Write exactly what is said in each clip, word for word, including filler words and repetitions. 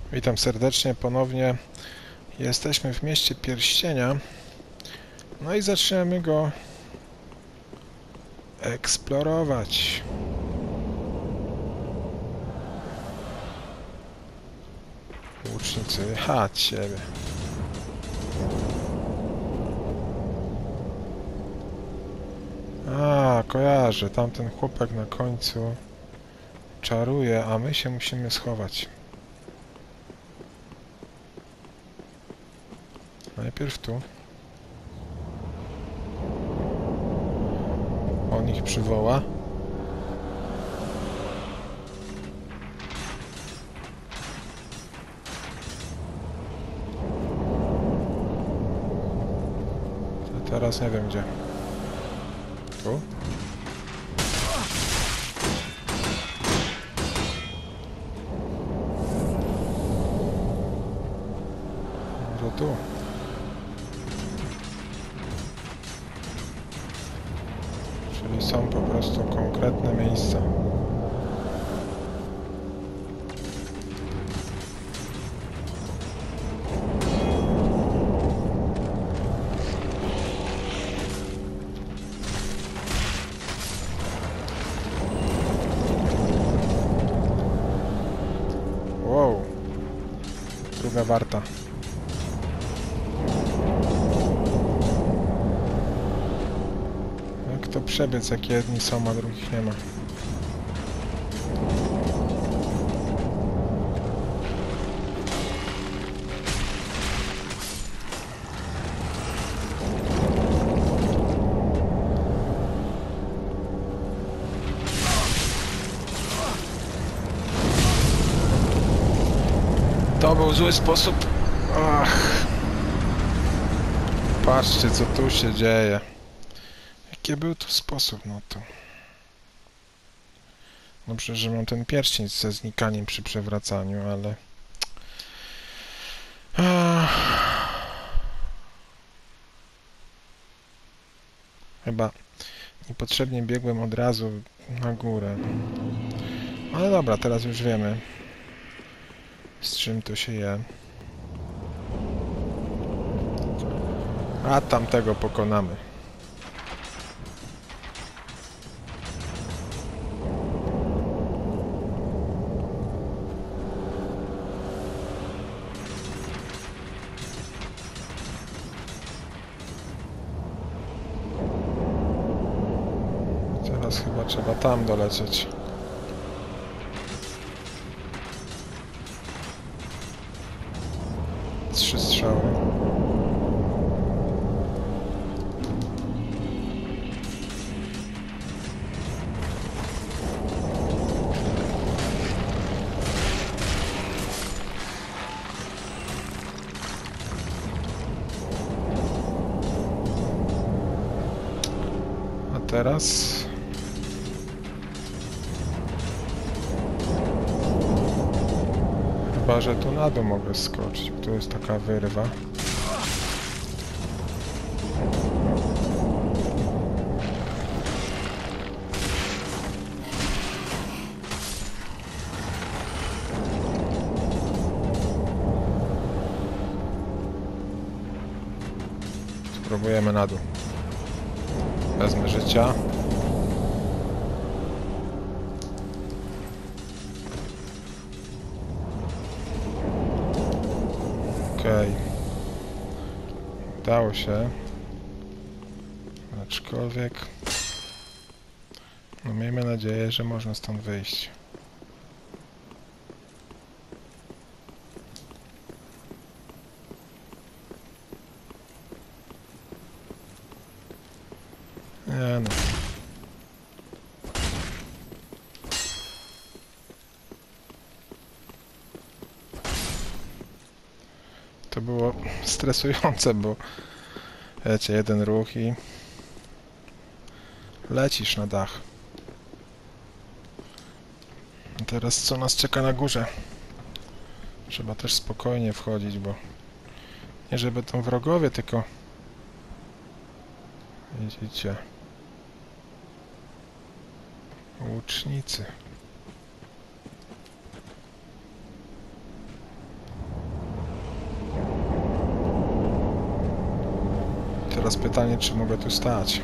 Witam serdecznie ponownie. Jesteśmy w mieście Pierścienia. No i zaczniemy go eksplorować. Łucznicy, ha, ciebie. A, kojarzę, tamten chłopak na końcu czaruje, a my się musimy schować. Najpierw tu. On ich przywoła. To teraz nie wiem gdzie. Tu? Może tu? Czyli są po prostu konkretne miejsca. Wow. Druga warta. Jak to przebiec, jak jedni są, a drugich nie ma? To był zły sposób. Ach. Patrzcie, co tu się dzieje. Jaki był to sposób, no to... Dobrze, że mam ten pierścień ze znikaniem przy przewracaniu, ale... Ach. Chyba niepotrzebnie biegłem od razu na górę. Ale dobra, teraz już wiemy, z czym to się je. A tamtego pokonamy. Teraz chyba trzeba tam dolecieć. Trzy strzały. A teraz... Chyba, że tu na dół mogę skoczyć. Tu jest taka wyrwa. Spróbujemy na dół. Wezmę życia. Okej. Udało się. Aczkolwiek... No miejmy nadzieję, że można stąd wyjść. Nie no. To było stresujące, bo wiecie, jeden ruch i lecisz na dach. A teraz co nas czeka na górze? Trzeba też spokojnie wchodzić, bo nie żeby to wrogowie, tylko widzicie, łucznicy. teraz pytanie, czy mogę tu stać.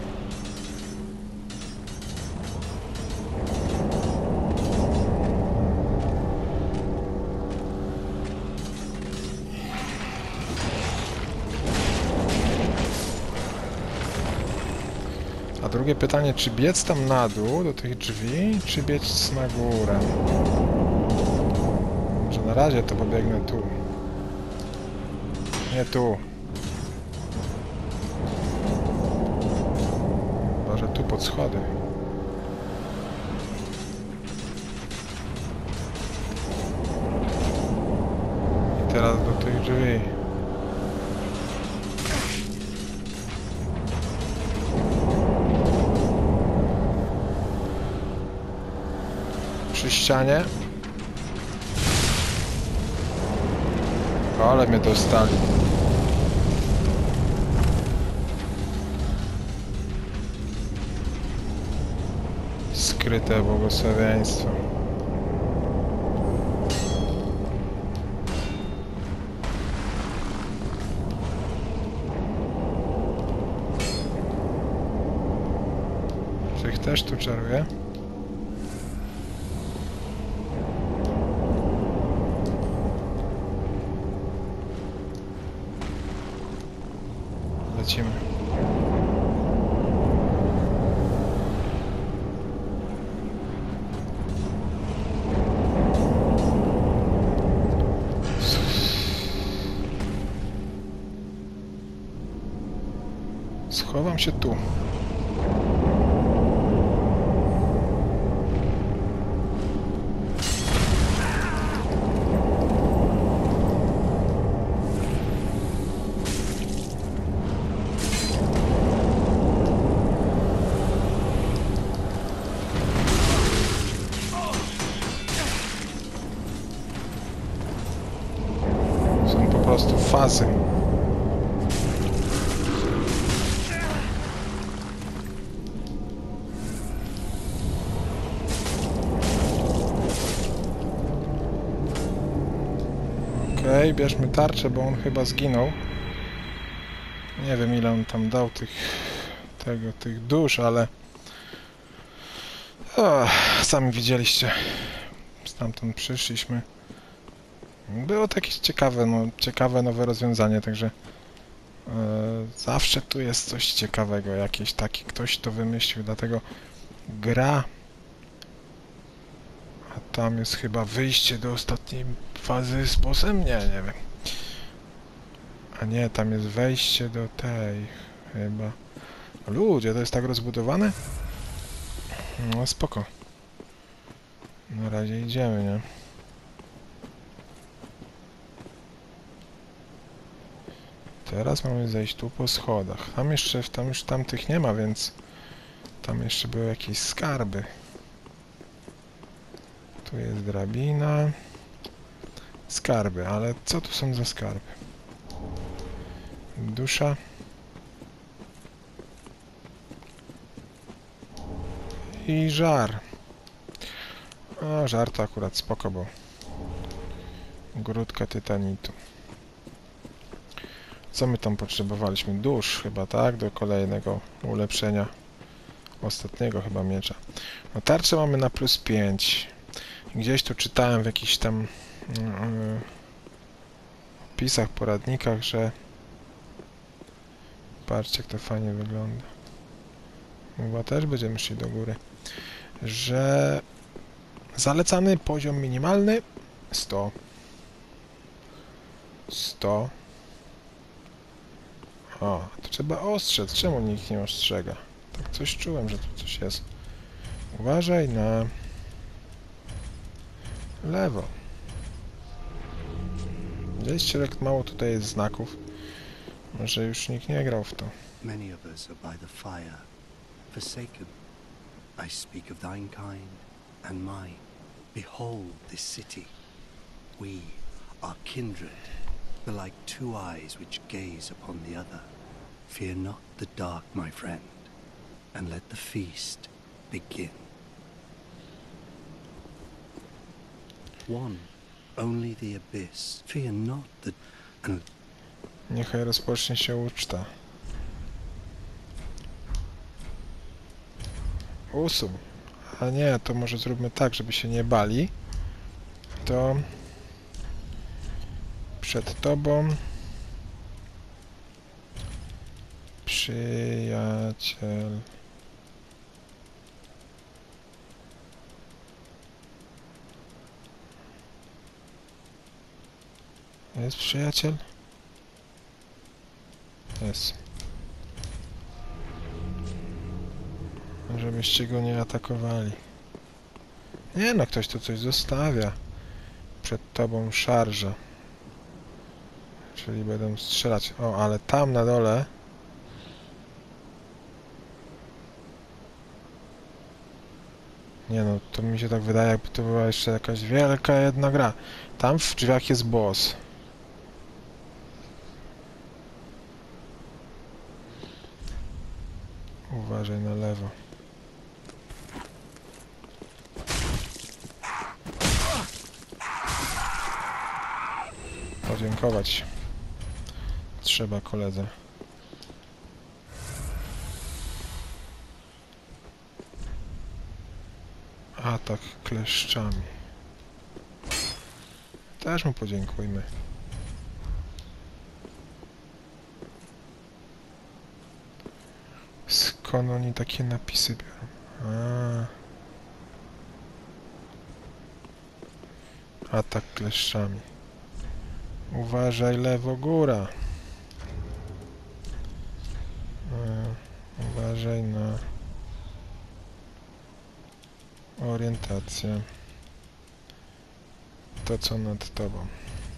A drugie pytanie, czy biec tam na dół, do tych drzwi, czy biec na górę? Może na razie to pobiegnę tu. Nie tu. Może tu pod schody. I teraz do tych drzwi. Przy ścianie. Ale mnie dostali. Skryte błogosławieństwo. Czy ich też tu czaruje? Lecimy. Schowam się tu. Są po prostu fazy. Okej, okay, bierzmy tarczę, bo on chyba zginął. Nie wiem, ile on tam dał tych, tego, tych dusz, ale o, sami widzieliście. Stamtąd przyszliśmy. Było to jakieś ciekawe, no, ciekawe nowe rozwiązanie, także e, zawsze tu jest coś ciekawego, jakieś taki ktoś to wymyślił, dlatego gra. A tam jest chyba wyjście do ostatniej fazy z bossem? Nie, nie wiem. A nie, tam jest wejście do tej chyba. Ludzie, to jest tak rozbudowane? No spoko. Na razie idziemy, nie? Teraz mamy zejść tu po schodach. Tam jeszcze, tam już tamtych nie ma, więc tam jeszcze były jakieś skarby. Tu jest drabina. Skarby, ale co tu są za skarby? Dusza. I żar. A, żar to akurat spoko, bo grudka tytanitu. Co my tam potrzebowaliśmy? Dusz chyba, tak? Do kolejnego ulepszenia. Ostatniego chyba miecza. No tarczę mamy na plus pięć. Gdzieś tu czytałem w jakichś tam yy, opisach, poradnikach, że patrzcie, jak to fajnie wygląda. Chyba też będziemy szli do góry. Że zalecany poziom minimalny sto. sto. O, to trzeba ostrzec. Czemu nikt nie ostrzega? Tak coś czułem, że tu coś jest. Uważaj na lewo. Widzieliście, jak mało tutaj jest znaków? Może już nikt nie grał w to. Many of us are by the fire, forsaken. I speak of thine kind and mine. Behold this city. We are kindred, the like two eyes which gaze upon the other. Fear not the dark, my friend, and let the feast begin. One, only the abyss. Fear not the... And Niechaj rozpocznie się uczta. Usuń. A nie, to może zróbmy tak, żeby się nie bali. To przed tobą przyjaciel. Jest przyjaciel? Jest. Żebyście go nie atakowali. Nie no, ktoś tu coś zostawia. Przed tobą szarża. Czyli będą strzelać. O, ale tam na dole... Nie no, to mi się tak wydaje, jakby to była jeszcze jakaś wielka jedna gra. Tam w drzwiach jest boss. Uważaj na lewo. Podziękować trzeba koledze. Atak kleszczami. Też mu podziękujmy. Skąd oni takie napisy biorą? A. Atak kleszczami. Uważaj, lewo, góra. E, uważaj na orientację. To, co nad tobą.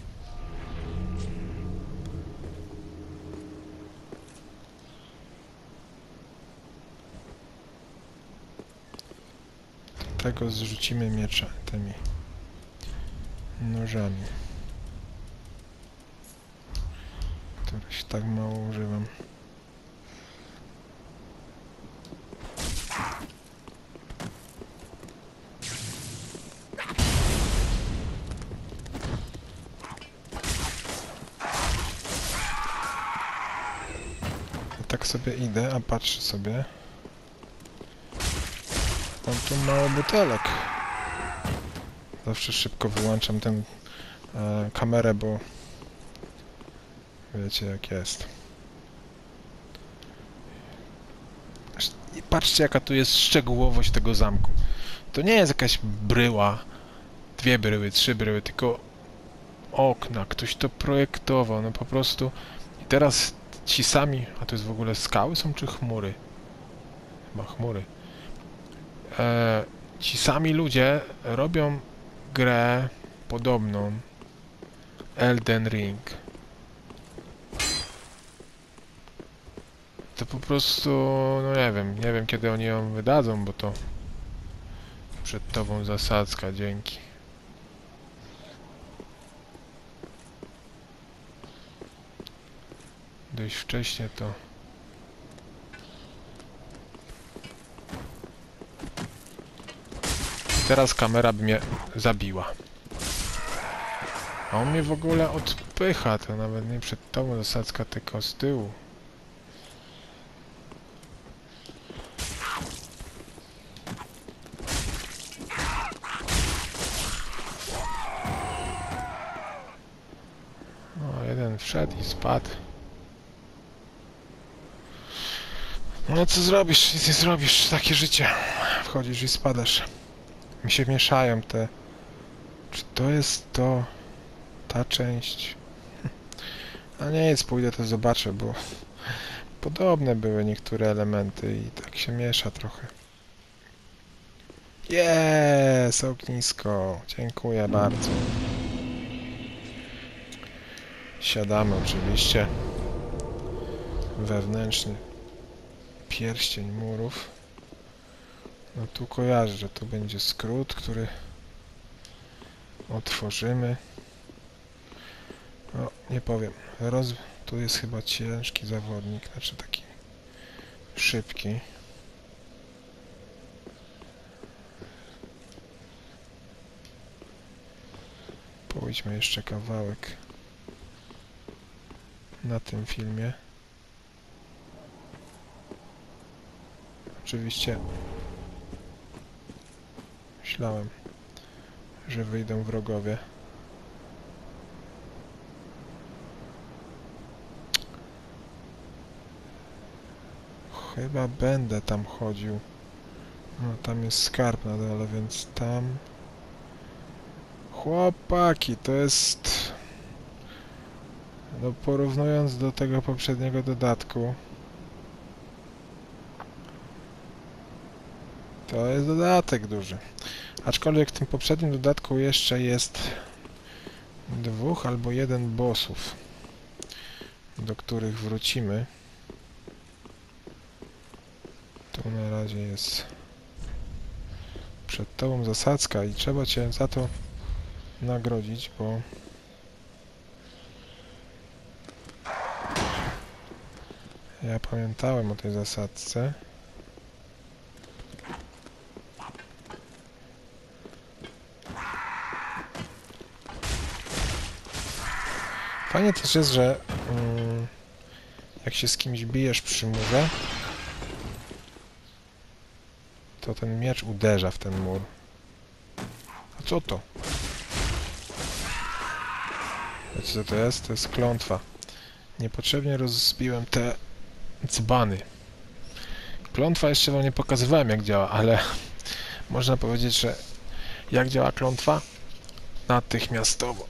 Tego zrzucimy miecza tymi nożami, których tak mało używam. Ja tak sobie idę, a patrzę sobie. Mam tu mało butelek. Zawsze szybko wyłączam tę e, kamerę, bo wiecie jak jest. I patrzcie, jaka tu jest szczegółowość tego zamku. To nie jest jakaś bryła, dwie bryły, trzy bryły, tylko okna. Ktoś to projektował, no po prostu. I teraz ci sami, a to jest w ogóle skały są czy chmury? Chyba chmury. E, ci sami ludzie robią grę podobną Elden Ring. To po prostu, no nie wiem, nie wiem kiedy oni ją wydadzą, bo to przed tobą zasadzka, dzięki. Dość wcześnie to... Teraz kamera by mnie zabiła. A on mnie w ogóle odpycha, to nawet nie przed tobą zasadzka, tylko z tyłu. O, jeden wszedł i spadł. No co zrobisz? Nic nie zrobisz. Takie życie. Wchodzisz i spadasz. Mi się mieszają te... Czy to jest to... ta część? A nie jest, pójdę to zobaczę, bo... Podobne były niektóre elementy i tak się miesza trochę. Jest, ognisko. Dziękuję bardzo. Siadamy oczywiście. Wewnętrzny pierścień murów. No tu kojarzę, że tu będzie skrót, który otworzymy. O, nie powiem. Roz... Tu jest chyba ciężki zawodnik, znaczy taki szybki. Pójdźmy jeszcze kawałek na tym filmie. Oczywiście Myślałem, że wyjdą wrogowie. Chyba będę tam chodził. No, tam jest skarb na dole, więc tam... Chłopaki, to jest... No, porównując do tego poprzedniego dodatku... To jest dodatek duży. Aczkolwiek w tym poprzednim dodatku jeszcze jest... dwóch albo jeden bossów, do których wrócimy. Tu na razie jest przed tobą zasadzka i trzeba cię za to nagrodzić, bo ja pamiętałem o tej zasadzce. Fajnie też jest, że mm, jak się z kimś bijesz przy murze, to ten miecz uderza w ten mur. A co to? Wiecie co to jest? To jest klątwa. Niepotrzebnie rozbiłem te dzbany. Klątwa jeszcze wam nie pokazywałem, jak działa, ale można powiedzieć, że jak działa klątwa? Natychmiastowo.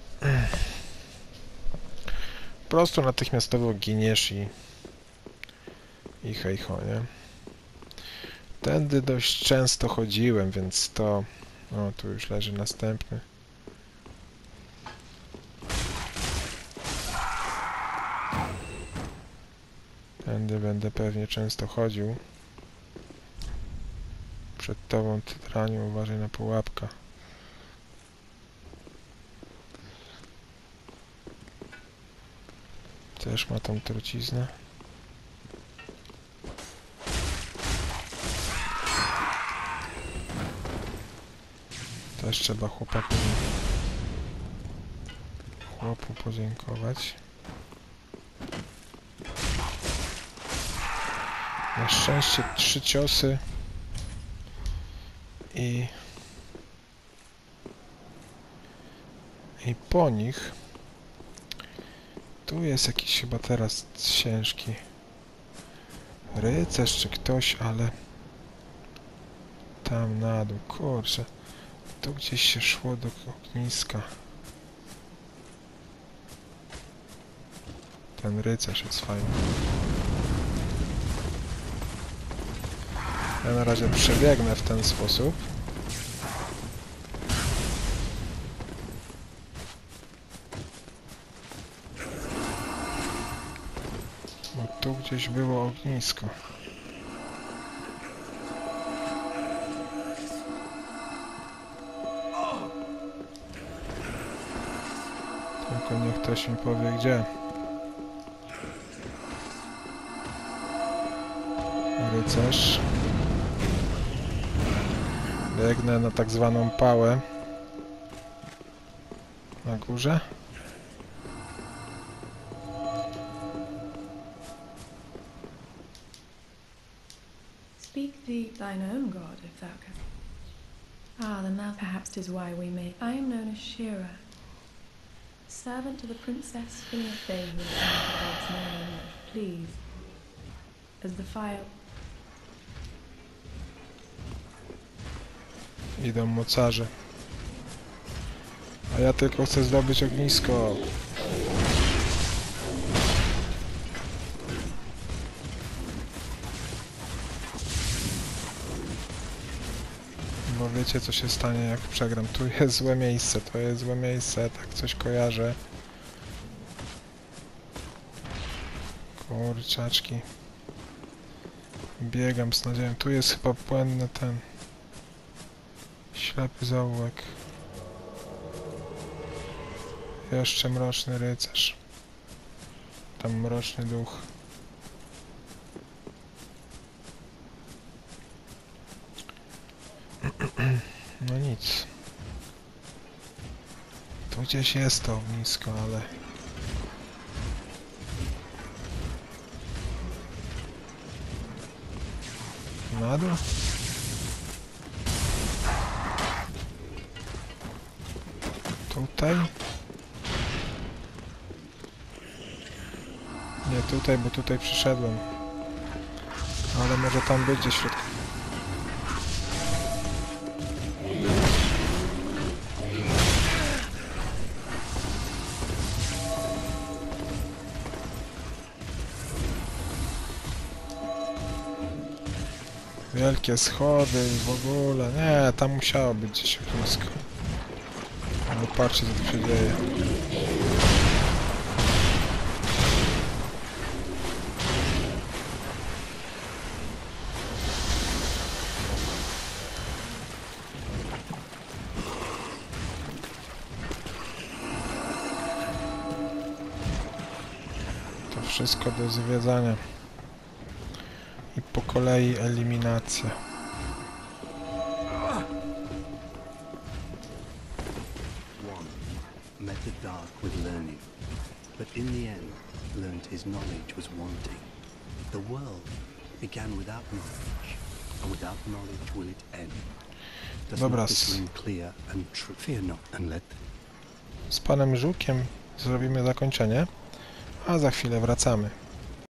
Po prostu natychmiastowo giniesz i i hej ho, nie? Tędy dość często chodziłem, więc to... O, tu już leży następny. Tędy będę pewnie często chodził. Przed tobą, tytraniu, uważaj na pułapka. Też ma tą truciznę. Też trzeba chłopaku, chłopu podziękować. Na szczęście trzy ciosy i i po nich tu jest jakiś chyba teraz ciężki rycerz czy ktoś, ale tam na dół, kurczę. Tu gdzieś się szło do ogniska. Ten rycerz jest fajny. Ja na razie przebiegnę w ten sposób. Bo tu gdzieś było ognisko. Tylko niech ktoś mi powie gdzie. Rycerz. Biegnę na tak zwaną pałę. Na górze. Speak thee thine own god, if thou canst. Ah, then thou perhaps 'tis why we may. I am known as Shira, servant to the princess Philippa, who is the god's name, please. As the fire... Idą mocarze. A ja tylko chcę zdobyć ognisko. Bo wiecie co się stanie jak przegram. Tu jest złe miejsce, to jest złe miejsce, tak coś kojarzę. Kurczaczki. Biegam z nadzieją. Tu jest chyba błędny ten... Ślepy zaułek. Jeszcze mroczny rycerz. Tam mroczny duch. No nic. Tu gdzieś jest to ognisko, ale... Na dół? Tutaj? Nie tutaj, bo tutaj przyszedłem. Ale może tam być gdzieś w środku. Wielkie schody i w ogóle. Nie, tam musiało być gdzieś blisko. Ale patrzcie, co tu się dzieje. To wszystko do zwiedzania. I po kolei eliminacja. One met the dark with learning, but in the end learned his knowledge was wanting. The world began without knowledge, and without knowledge will it end. Does Dobra, not s- this ring clear and true? Fear not, and let Z panem Żukiem zrobimy zakończenie, a za chwilę wracamy.